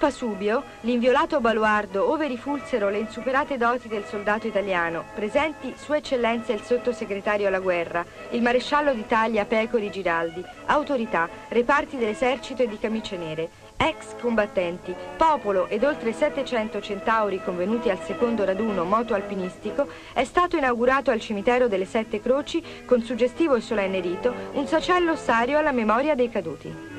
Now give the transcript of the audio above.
Pasubio, l'inviolato baluardo ove rifulsero le insuperate doti del soldato italiano, presenti Sua Eccellenza il Sottosegretario alla Guerra, il Maresciallo d'Italia Pecori Giraldi, autorità, reparti dell'esercito e di camicie nere, ex combattenti, popolo ed oltre 700 centauri convenuti al secondo raduno moto-alpinistico, è stato inaugurato al cimitero delle Sette Croci, con suggestivo e solenne rito, un sacello ossario alla memoria dei caduti.